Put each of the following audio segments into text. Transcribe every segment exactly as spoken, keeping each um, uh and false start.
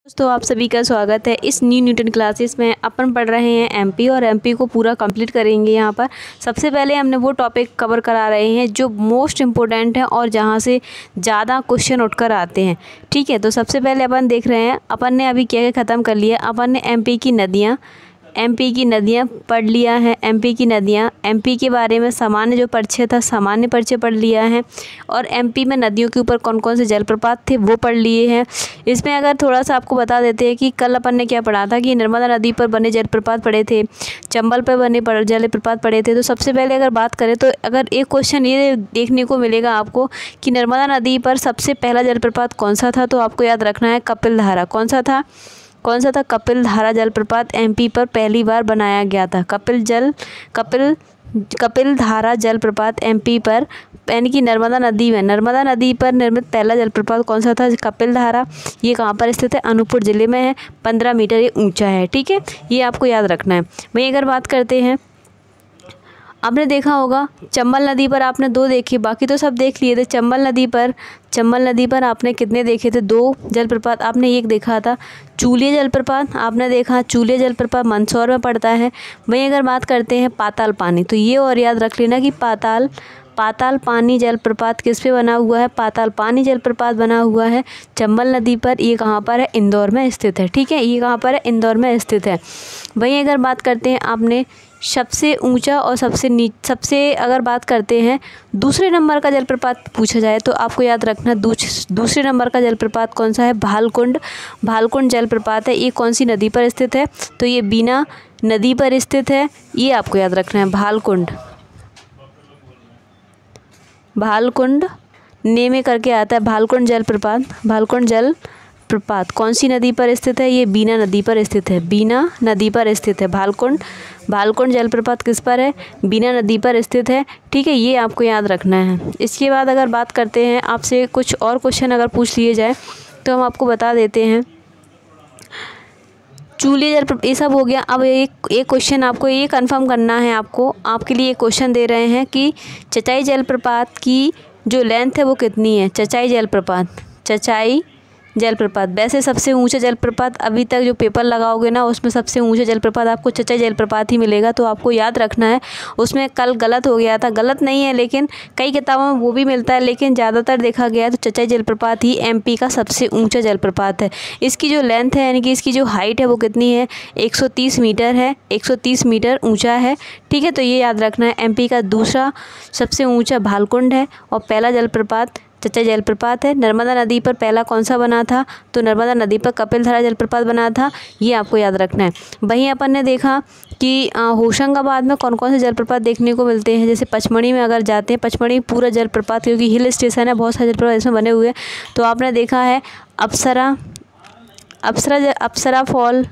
दोस्तों आप सभी का स्वागत है इस न्यू न्यूटन क्लासेस में। अपन पढ़ रहे हैं एमपी और एमपी को पूरा कंप्लीट करेंगे। यहाँ पर सबसे पहले हमने वो टॉपिक कवर करा रहे हैं जो मोस्ट इम्पोर्टेंट है और जहाँ से ज़्यादा क्वेश्चन उठकर आते हैं। ठीक है, तो सबसे पहले अपन देख रहे हैं, अपन ने अभी क्या क्या ख़त्म कर लिया। अपन ने एमपी की नदियाँ एमपी की नदियाँ पढ़ लिया है। एमपी की नदियाँ एमपी के बारे में सामान्य जो परिचय था, सामान्य परिचय पढ़ लिया है। और एमपी में नदियों के ऊपर कौन कौन से जलप्रपात थे वो पढ़ लिए हैं। इसमें अगर थोड़ा सा आपको बता देते हैं कि कल अपन ने क्या पढ़ा था कि नर्मदा नदी पर बने जलप्रपात पढ़े थे, चंबल पर बने जलप्रपात पढ़े थे। तो सबसे पहले अगर बात करें तो अगर एक क्वेश्चन ये देखने को मिलेगा आपको कि नर्मदा नदी पर सबसे पहला जलप्रपात कौन सा था, तो आपको याद रखना है कपिल धारा। कौन सा था कौन सा था कपिल धारा जलप्रपात एमपी पर पहली बार बनाया गया था। कपिल जल कपिल कपिल धारा जलप्रपात एमपी पर यानी कि नर्मदा नदी में नर्मदा नदी पर निर्मित पहला जलप्रपात कौन सा था, कपिल धारा। ये कहाँ पर स्थित है, अनूपपुर जिले में है। पंद्रह मीटर ये ऊंचा है। ठीक है, ये आपको याद रखना है। वहीं अगर बात करते हैं, आपने देखा होगा चंबल नदी पर आपने दो देखे, बाकी तो सब देख लिए थे। चंबल नदी पर चंबल नदी पर आपने कितने देखे थे, दो जलप्रपात। आपने एक देखा था चूलिया जलप्रपात, आपने देखा चूलिया जलप्रपात मंदसौर में पड़ता है। वहीं अगर बात करते हैं पाताल पानी, तो ये और याद रख लेना कि पाताल पाताल पानी जलप्रपात किस पे बना हुआ है, पाताल पानी जलप्रपात बना हुआ है चंबल नदी पर। ये कहाँ पर है, इंदौर में स्थित है। ठीक है, ये कहाँ पर है, इंदौर में स्थित है। वहीं अगर बात करते हैं, आपने सबसे ऊंचा और सबसे नीच सबसे अगर बात करते हैं दूसरे नंबर का जलप्रपात पूछा जाए तो आपको याद रखना दूस, दूसरे नंबर का जलप्रपात कौन सा है, भालकुंड भालकुंड जलप्रपात है। ये कौन सी नदी पर स्थित है, तो ये बीना नदी पर स्थित है। ये आपको याद रखना है, भालकुंड भालकुंड ने में करके आता है भालकुंड जलप्रपात। भालकुंड जल प्रपात कौन सी नदी पर स्थित है, ये बीना नदी पर स्थित है। बीना नदी पर स्थित है भालकुंड भालकुंड जलप्रपात किस पर है, बीना नदी पर स्थित है। ठीक है, ये आपको याद रखना है। इसके बाद अगर बात करते हैं, आपसे कुछ और क्वेश्चन अगर पूछ लिए जाए तो हम आपको बता देते हैं। चूलिया जल ये सब हो गया। अब एक एक क्वेश्चन आपको ये कंफर्म करना है, आपको आपके लिए क्वेश्चन दे रहे हैं कि चचाई जलप्रपात की जो लेंथ है वो कितनी है। चचाई जलप्रपात चचाई जलप्रपात वैसे सबसे ऊंचा जलप्रपात अभी तक जो पेपर लगाओगे ना उसमें सबसे ऊंचा जलप्रपात आपको चचाई जलप्रपात ही मिलेगा। तो आपको याद रखना है, उसमें कल गलत हो गया था, गलत नहीं है लेकिन कई किताबों में वो भी मिलता है, लेकिन ज़्यादातर देखा गया है तो चचाई जलप्रपात ही एमपी का सबसे ऊंचा जलप्रपात है। इसकी जो लेंथ है यानी कि इसकी जो हाइट है वो कितनी है, एक सौ तीस मीटर है। एक सौ तीस मीटर ऊँचा है। ठीक है, तो ये याद रखना है। एमपी का दूसरा सबसे ऊँचा भालकुंड है और पहला जलप्रपात चचाई जलप्रपात है। नर्मदा नदी पर पहला कौन सा बना था, तो नर्मदा नदी पर कपिल धारा जलप्रपात बना था। ये आपको याद रखना है। वहीं अपन ने देखा कि होशंगाबाद में कौन कौन से जलप्रपात देखने को मिलते हैं। जैसे पचमढ़ी में अगर जाते हैं, पचमढ़ी पूरा जलप्रपात क्योंकि हिल स्टेशन है, बहुत सारे जलप्रपात इसमें बने हुए हैं। तो आपने देखा है Apsara Apsara Apsara fall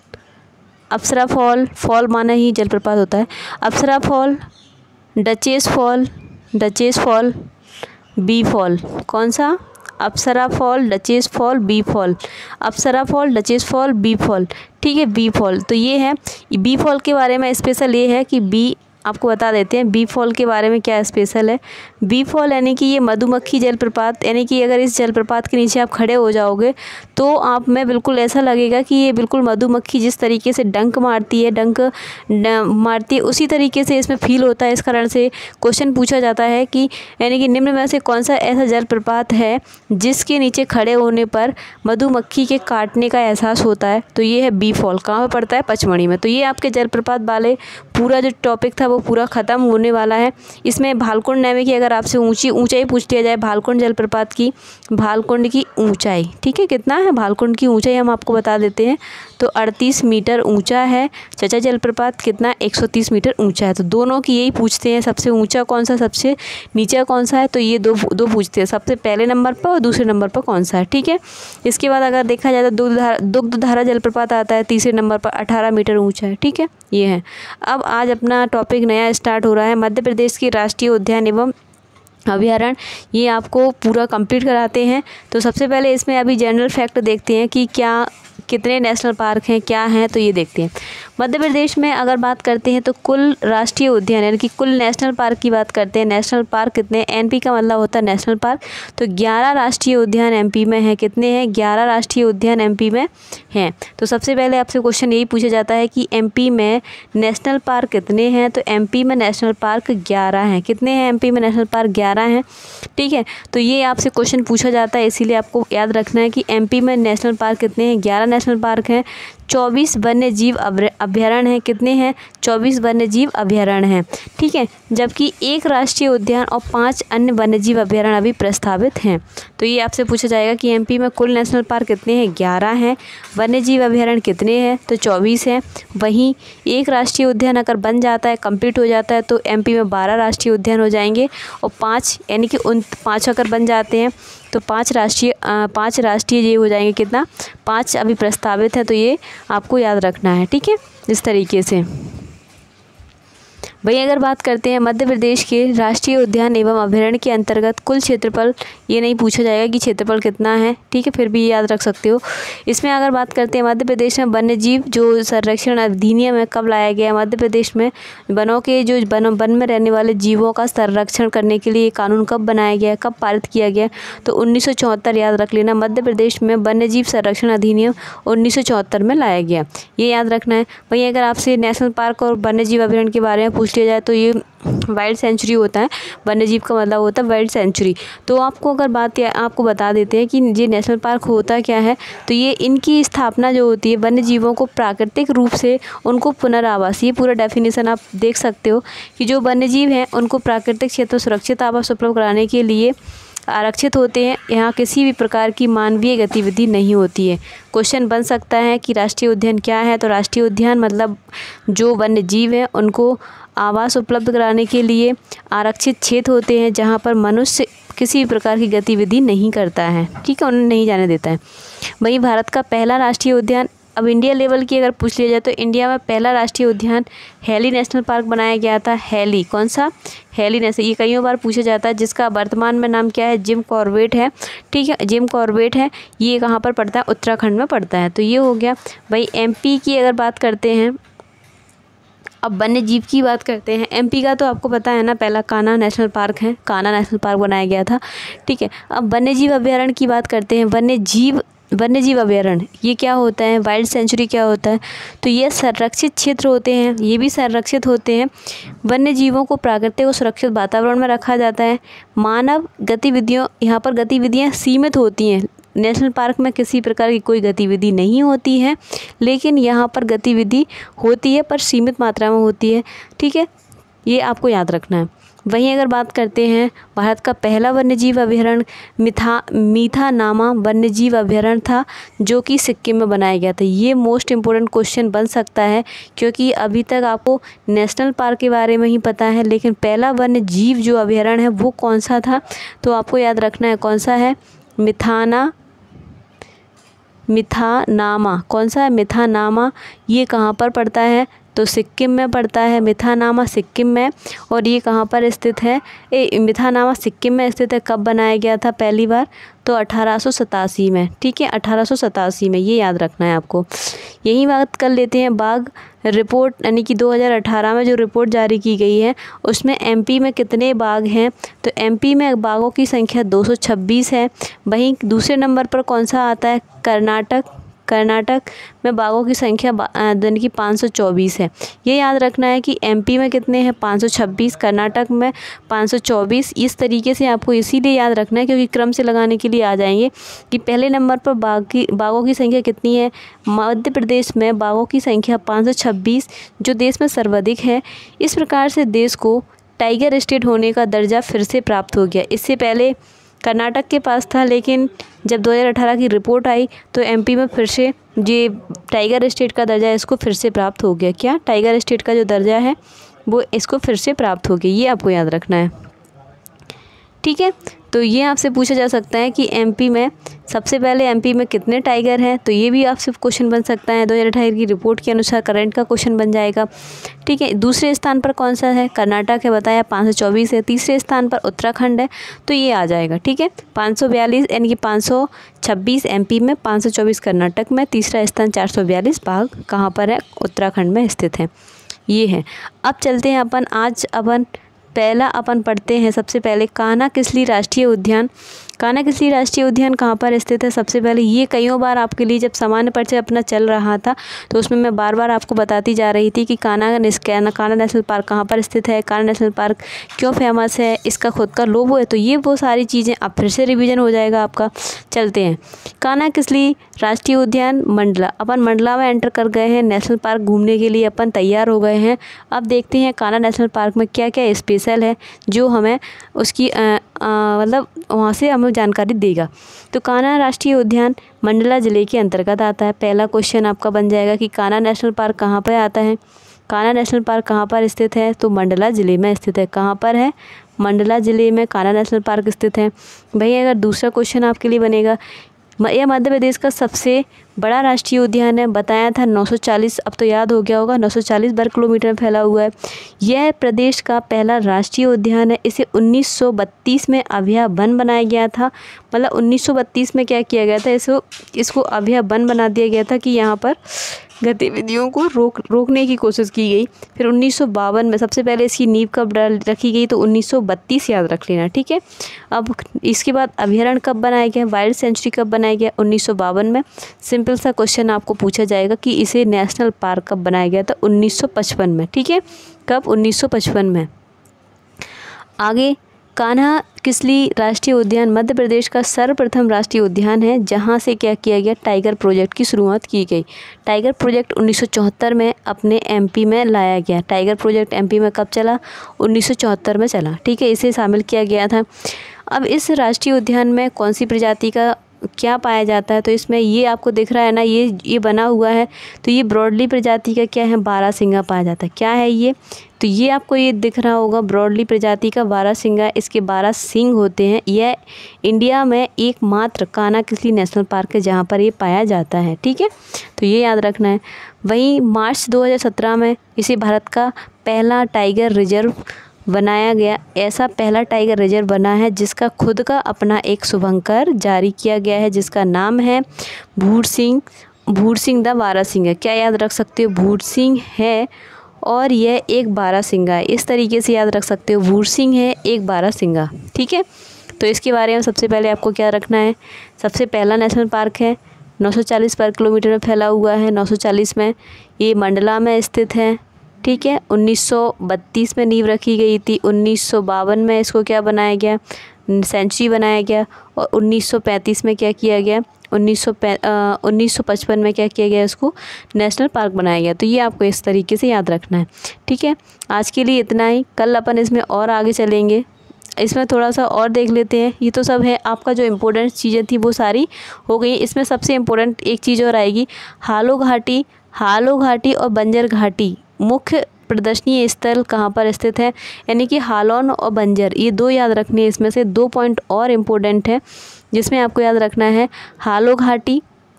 Apsara fall fall माना ही जलप्रपात होता है। Apsara fall, Duchess fall Duchess fall bee fall. कौन सा, Apsara fall, Duchess fall, bee fall. Apsara fall, Duchess fall, bee fall. ठीक है, बी फॉल तो ये है। बी फॉल के बारे में स्पेशल ये है कि बी आपको बता देते हैं बी फॉल के बारे में क्या स्पेशल है। बी फॉल यानी कि ये मधुमक्खी जलप्रपात, यानी कि अगर इस जलप्रपात के नीचे आप खड़े हो जाओगे तो आप में बिल्कुल ऐसा लगेगा कि ये बिल्कुल मधुमक्खी जिस तरीके से डंक मारती है डंक मारती है उसी तरीके से इसमें फील होता है। इस कारण से क्वेश्चन पूछा जाता है कि यानी कि निम्न में से कौन सा ऐसा जलप्रपात है जिसके नीचे खड़े होने पर मधुमक्खी के काटने का एहसास होता है। तो ये है बी फॉल। कहाँ पर पड़ता है, पचमढ़ी में। तो ये आपके जलप्रपात वाले पूरा जो टॉपिक था वो पूरा ख़त्म होने वाला है। इसमें भालकुंड नेमे की अगर आपसे ऊंची ऊंचाई पूछ लिया जाए, भालकुंड जलप्रपात की भालकुंड की ऊंचाई, ठीक है, कितना है भालकुंड की ऊंचाई हम आपको बता देते हैं। तो अड़तीस मीटर ऊंचा है। चचाई जलप्रपात कितना, एक सौ तीस मीटर ऊंचा है। तो दोनों की यही पूछते हैं, सबसे ऊंचा कौन सा, सबसे नीचा कौन सा है। तो ये दो दो पूछते हैं, सबसे पहले नंबर पर और दूसरे नंबर पर कौन सा है। ठीक है, इसके बाद अगर देखा जाए तो दुग्धधारा दुग्धधारा जलप्रपात आता है तीसरे नंबर पर, अठारह मीटर ऊँचा है। ठीक है, ये है। अब आज अपना टॉपिक नया स्टार्ट हो रहा है, मध्य प्रदेश की राष्ट्रीय उद्यान एवं अभ्यारण्य। ये आपको पूरा कंप्लीट कराते हैं। तो सबसे पहले इसमें अभी जनरल फैक्ट देखते हैं कि क्या कितने नेशनल पार्क हैं, क्या हैं। तो ये देखते हैं। मध्य प्रदेश में अगर बात करते हैं तो कुल राष्ट्रीय उद्यान यानी कि कुल नेशनल पार्क की बात करते हैं, नेशनल पार्क कितने, एनपी का मतलब होता है नेशनल पार्क, तो ग्यारह राष्ट्रीय उद्यान एमपी में हैं। कितने हैं? ग्यारह राष्ट्रीय उद्यान एमपी में हैं। तो सबसे पहले आपसे क्वेश्चन यही पूछा जाता है कि एमपी में नेशनल पार्क कितने हैं, तो एमपी में नेशनल पार्क ग्यारह हैं। कितने हैं एमपी में नेशनल पार्क? ग्यारह हैं। ठीक है, तो ये आपसे क्वेश्चन पूछा जाता है, इसीलिए आपको याद रखना है कि एमपी में नेशनल पार्क कितने हैं? ग्यारह नेशनल पार्क हैं। चौबीस वन्य जीव अभ्यारण्य हैं। कितने हैं? चौबीस वन्य जीव अभ्यारण्य हैं। ठीक है, जबकि एक राष्ट्रीय उद्यान और पांच अन्य वन्य जीव अभ्यारण्य अभी प्रस्तावित हैं। तो ये आपसे पूछा जाएगा कि एमपी में कुल नेशनल पार्क कितने हैं? ग्यारह हैं। वन्य जीव अभ्यारण्य कितने हैं? तो चौबीस हैं। वहीं एक राष्ट्रीय उद्यान अगर बन जाता है, कंप्लीट हो जाता है, तो एमपी में बारह राष्ट्रीय उद्यान हो जाएंगे और पाँच यानी कि उन पाँच अगर बन जाते हैं तो पांच राष्ट्रीय पांच राष्ट्रीय ये हो जाएंगे। कितना? पांच अभी प्रस्तावित है, तो ये आपको याद रखना है। ठीक है, इस तरीके से। वहीं अगर बात करते हैं मध्य प्रदेश के राष्ट्रीय उद्यान एवं अभ्यारण्य के अंतर्गत कुल क्षेत्रफल, ये नहीं पूछा जाएगा कि क्षेत्रफल कितना है। ठीक है, फिर भी याद रख सकते हो। इसमें अगर बात करते हैं मध्य प्रदेश में वन्य जीव जो संरक्षण अधिनियम है कब लाया गया? मध्य प्रदेश में वनों के जो वन वन में रहने वाले जीवों का संरक्षण करने के लिए कानून कब बनाया गया, कब पारित किया गया? तो उन्नीस सौ चौहत्तर, याद रख लेना। मध्य प्रदेश में वन्य जीव संरक्षण अधिनियम उन्नीस सौ चौहत्तर में लाया गया, ये याद रखना है। वहीं अगर आपसे नेशनल पार्क और वन्य जीव अभ्यारण्य के बारे में पूछ लिया जाए तो ये वाइल्ड सेंचुरी होता है। वन्य जीव का मतलब होता है वाइल्ड सेंचुरी। तो आपको अगर बात आपको बता देते हैं कि ये नेशनल पार्क होता क्या है, तो ये इनकी स्थापना जो होती है वन्य जीवों को प्राकृतिक रूप से उनको पुनरावास, ये पूरा डेफिनेशन आप देख सकते हो कि जो वन्य जीव हैं उनको प्राकृतिक क्षेत्र सुरक्षित आवास उपलब्ध कराने के लिए आरक्षित होते हैं। यहाँ किसी भी प्रकार की मानवीय गतिविधि नहीं होती है। क्वेश्चन बन सकता है कि राष्ट्रीय उद्यान क्या है, तो राष्ट्रीय उद्यान मतलब जो वन्य जीव हैं उनको आवास उपलब्ध कराने के लिए आरक्षित क्षेत्र होते हैं जहाँ पर मनुष्य किसी भी प्रकार की गतिविधि नहीं करता है। ठीक है, उन्हें नहीं जाने देता है। वहीं भारत का पहला राष्ट्रीय उद्यान, अब इंडिया लेवल की अगर पूछ लिया जाए तो इंडिया में पहला राष्ट्रीय उद्यान हैली नेशनल पार्क बनाया गया था। हैली, कौन सा? हैली नेशनल, ये कई बार पूछा जाता है, जिसका वर्तमान में नाम क्या है? जिम कॉर्बेट है। ठीक है, जिम कॉर्बेट है। ये कहाँ पर पड़ता है? उत्तराखंड में पड़ता है। तो ये हो गया। भाई एमपी की अगर बात करते हैं, अब वन्य जीव की बात करते हैं। एमपी का तो आपको पता है ना, पहला कान्हा नेशनल पार्क है, कान्हा नेशनल पार्क बनाया गया था। ठीक है, अब वन्य जीव अभ्यारण्य की बात करते हैं। वन्य जीव वन्य जीव अभ्यारण्य ये क्या होता है? वाइल्ड सेंचुरी क्या होता है? तो ये संरक्षित क्षेत्र होते हैं, ये भी संरक्षित होते हैं। वन्य जीवों को प्राकृतिक और सुरक्षित वातावरण में रखा जाता है। मानव गतिविधियों, यहाँ पर गतिविधियाँ सीमित होती हैं। नेशनल पार्क में किसी प्रकार की कोई गतिविधि नहीं होती है, लेकिन यहाँ पर गतिविधि होती है पर सीमित मात्रा में होती है। ठीक है, ये आपको याद रखना है। वहीं अगर बात करते हैं, भारत का पहला वन्यजीव अभ्यारण्य मिथा मीठा नामा वन्यजीव अभ्यारण्य था, जो कि सिक्किम में बनाया गया था। ये मोस्ट इम्पोर्टेंट क्वेश्चन बन सकता है, क्योंकि अभी तक आपको नेशनल पार्क के बारे में ही पता है, लेकिन पहला वन्यजीव जो अभ्यारण्य है वो कौन सा था, तो आपको याद रखना है कौन सा है? मिथाना मिथानामा कौन सा है? मिथानामा। ये कहाँ पर पड़ता है? तो सिक्किम में पड़ता है। मिथानामा सिक्किम में। और ये कहाँ पर स्थित है? ए मिथानामा सिक्किम में स्थित है। कब बनाया गया था पहली बार? तो अठारह सौ सतासी में। ठीक है, अठारह सौ सतासी में, ये याद रखना है आपको। यही बात कर लेते हैं बाघ रिपोर्ट, यानी कि दो हज़ार अठारह में जो रिपोर्ट जारी की गई है उसमें एमपी में कितने बाघ हैं? तो एमपी में बाघों की संख्या दो सौ छब्बीस है। वहीं दूसरे नंबर पर कौन सा आता है? कर्नाटक। कर्नाटक में बाघों की संख्या यानी कि पाँच सौ चौबीस है। ये याद रखना है कि एमपी में कितने हैं? पाँच सौ छब्बीस, कर्नाटक में पाँच सौ चौबीस। इस तरीके से आपको इसीलिए याद रखना है क्योंकि क्रम से लगाने के लिए आ जाएंगे कि पहले नंबर पर बाघ की बाघों की संख्या कितनी है? मध्य प्रदेश में बाघों की संख्या पाँच सौ छब्बीस, जो देश में सर्वाधिक है। इस प्रकार से देश को टाइगर स्टेट होने का दर्जा फिर से प्राप्त हो गया। इससे पहले कर्नाटक के पास था, लेकिन जब दो हज़ार अठारह की रिपोर्ट आई तो एमपी में फिर से ये टाइगर स्टेट का दर्जा इसको फिर से प्राप्त हो गया। क्या? टाइगर स्टेट का जो दर्जा है वो इसको फिर से प्राप्त हो गया। ये आपको याद रखना है। ठीक है, तो ये आपसे पूछा जा सकता है कि एमपी में सबसे पहले एमपी में कितने टाइगर हैं, तो ये भी आपसे क्वेश्चन बन सकता है। दो हज़ार अठारह की रिपोर्ट के अनुसार करंट का क्वेश्चन बन जाएगा। ठीक है, दूसरे स्थान पर कौन सा है, कर्नाटक है, बताया पाँच सौ चौबीस है। तीसरे स्थान पर उत्तराखंड है, तो ये आ जाएगा। ठीक है, पाँच सौ बयालीस यानी कि पाँच सौ छब्बीस एमपी में, पाँच सौ चौबीस कर्नाटक में, तीसरा स्थान चार सौ बयालीस बाघ कहाँ पर है, उत्तराखंड में स्थित है। ये है। अब चलते हैं अपन, आज अपन पहला अपन पढ़ते हैं सबसे पहले कान्हा किसली राष्ट्रीय उद्यान। कान्हा किसली राष्ट्रीय उद्यान कहाँ पर स्थित है, सबसे पहले ये कईयों बार आपके लिए जब सामान्य परिचय अपना चल रहा था तो उसमें मैं बार बार आपको बताती जा रही थी कि कान्हा कान्हा नेशनल पार्क कहाँ पर स्थित है, कान्हा नेशनल पार्क क्यों फेमस है, इसका खुद का लोगो है। तो ये वो सारी चीज़ें अब फिर से रिविज़न हो जाएगा आपका। चलते हैं, कान्हा किसली राष्ट्रीय उद्यान मंडला। अपन मंडला में एंटर कर गए हैं, नेशनल पार्क घूमने के लिए अपन तैयार हो गए हैं। अब देखते हैं कान्हा नेशनल पार्क में क्या क्या स्पेशल है जो हमें उसकी मतलब वहाँ से हमें जानकारी देगा। तो कान्हा राष्ट्रीय उद्यान मंडला ज़िले के अंतर्गत आता है। पहला क्वेश्चन आपका बन जाएगा कि कान्हा नेशनल पार्क कहाँ पर आता है। कान्हा नेशनल पार्क कहाँ पर स्थित है, तो मंडला ज़िले में स्थित है। कहाँ पर है, मंडला ज़िले में कान्हा नेशनल पार्क स्थित है। भाई अगर दूसरा क्वेश्चन आपके लिए बनेगा, यह मध्य प्रदेश का सबसे बड़ा राष्ट्रीय उद्यान है, बताया था नौ सौ चालीस, अब तो याद हो गया होगा, नौ सौ चालीस वर्ग किलोमीटर में फैला हुआ है। यह प्रदेश का पहला राष्ट्रीय उद्यान है। इसे उन्नीस सौ बत्तीस में अभय वन बनाया गया था। मतलब उन्नीस सौ बत्तीस में क्या किया गया था, इसको इसको अभय वन बना दिया गया था कि यहाँ पर गतिविधियों को रोक रोकने की कोशिश की गई। फिर उन्नीस सौ बावन में सबसे पहले इसकी नींव कब रखी गई, तो उन्नीस सौ बत्तीस याद रख लेना। ठीक है, अब इसके बाद अभयारण्य कब बनाया गया, वाइल्ड सेंचुरी कब बनाया गया, उन्नीस सौ बावन में। सिंपल सा क्वेश्चन आपको पूछा जाएगा कि इसे नेशनल पार्क कब बनाया गया था, उन्नीस सौ पचपन में। ठीक है, कब, उन्नीस सौ पचपन में। आगे, कान्हा किसली राष्ट्रीय उद्यान मध्य प्रदेश का सर्वप्रथम राष्ट्रीय उद्यान है जहां से क्या किया गया, टाइगर प्रोजेक्ट की शुरुआत की गई। टाइगर प्रोजेक्ट उन्नीस सौ चौहत्तर में अपने एमपी में लाया गया। टाइगर प्रोजेक्ट एमपी में कब चला, उन्नीस सौ चौहत्तर में चला। ठीक है, इसे शामिल किया गया था। अब इस राष्ट्रीय उद्यान में कौन सी प्रजाति का क्या पाया जाता है, तो इसमें ये आपको दिख रहा है ना, ये ये बना हुआ है, तो ये ब्रॉडली प्रजाति का क्या है, बारहसिंगा पाया जाता है। क्या है ये, तो ये आपको ये दिख रहा होगा, ब्रॉडली प्रजाति का बारहसिंगा, इसके बारह सींग होते हैं। यह इंडिया में एकमात्र कान्हा किसली नेशनल पार्क है जहाँ पर ये पाया जाता है। ठीक है, तो ये याद रखना है। वहीं मार्च दो हज़ार सत्रह में इसे भारत का पहला टाइगर रिजर्व बनाया गया। ऐसा पहला टाइगर रिजर्व बना है जिसका खुद का अपना एक शुभंकर जारी किया गया है, जिसका नाम है भूर सिंह भूर सिंह द बारहसिंगा। क्या याद रख सकते हो, भूर सिंह है और यह एक बारहसिंगा है। इस तरीके से याद रख सकते हो, भूर सिंह है, एक बारहसिंगा। ठीक है, तो इसके बारे में सबसे पहले आपको क्या रखना है, सबसे पहला नेशनल पार्क है, नौ सौ चालीस वर्ग किलोमीटर में फैला हुआ है। नौ सौ चालीस में ये मंडला में स्थित है। ठीक है, उन्नीस सौ बत्तीस में नींव रखी गई थी। उन्नीस सौ बावन में इसको क्या बनाया गया, सेंचुरी बनाया गया। और उन्नीस सौ पैंतीस में क्या किया गया, उन्नीस सौ उन्नीस सौ पचपन में क्या किया गया, इसको नेशनल पार्क बनाया गया। तो ये आपको इस तरीके से याद रखना है। ठीक है, आज के लिए इतना ही, कल अपन इसमें और आगे चलेंगे, इसमें थोड़ा सा और देख लेते हैं। ये तो सब है, आपका जो इम्पोर्टेंट चीज़ें थी वो सारी हो गई। इसमें सबसे इम्पोर्टेंट एक चीज़ और आएगी, हालो घाटी। हालो घाटी और बंजर घाटी मुख्य प्रदर्शनीय स्थल कहाँ पर स्थित है, यानी कि हालोन और बंजर, ये दो याद रखने हैं। इसमें से दो पॉइंट और इम्पोर्टेंट है जिसमें आपको याद रखना है, हालो घाटी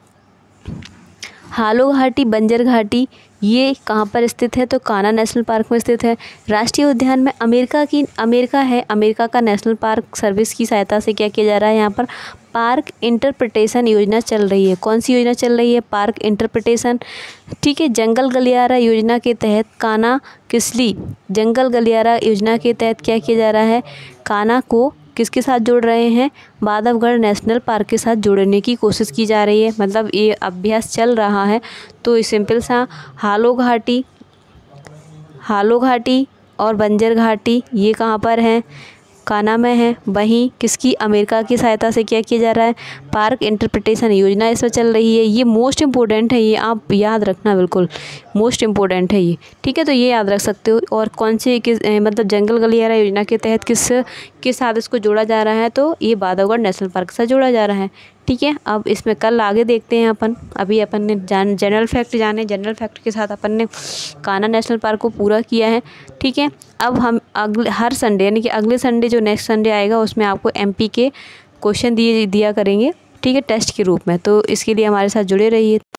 हालो घाटी बंजर घाटी ये कहाँ पर स्थित है, तो कान्हा नेशनल पार्क में स्थित है। राष्ट्रीय उद्यान में अमेरिका की अमेरिका है अमेरिका का नेशनल पार्क सर्विस की सहायता से क्या किया जा रहा है, यहाँ पर पार्क इंटरप्रिटेशन योजना चल रही है। कौन सी योजना चल रही है, पार्क इंटरप्रिटेशन। ठीक है, जंगल गलियारा योजना के तहत कान्हा किसली जंगल गलियारा योजना के तहत क्या किया जा रहा है, कान्हा को किसके साथ जोड़ रहे हैं, बांधवगढ़ नेशनल पार्क के साथ जोड़ने की कोशिश की जा रही है। मतलब ये अभ्यास चल रहा है। तो सिंपल सा हालो घाटी हालो घाटी और बंजर घाटी ये कहाँ पर है, कान्हा में है। वहीं किसकी, अमेरिका की सहायता से क्या किया जा रहा है, पार्क इंटरप्रिटेशन योजना इसमें चल रही है। ये मोस्ट इम्पोर्टेंट है, ये आप याद रखना, बिल्कुल मोस्ट इम्पोर्टेंट है ये। ठीक है, तो ये याद रख सकते हो। और कौन से किस मतलब जंगल गलियारा योजना के तहत किस किस साथ इसको जोड़ा जा रहा है, तो ये बांधवगढ़ नेशनल पार्क से जोड़ा जा रहा है। ठीक है, अब इसमें कल आगे देखते हैं अपन। अभी अपन ने जान जनरल फैक्ट जाने, जनरल फैक्ट के साथ अपन ने कान्हा नेशनल पार्क को पूरा किया है। ठीक है, अब हम अगले हर संडे यानी कि अगले संडे जो नेक्स्ट संडे आएगा उसमें आपको एमपी के क्वेश्चन दिए दिया करेंगे। ठीक है, टेस्ट के रूप में। तो इसके लिए हमारे साथ जुड़े रहिए।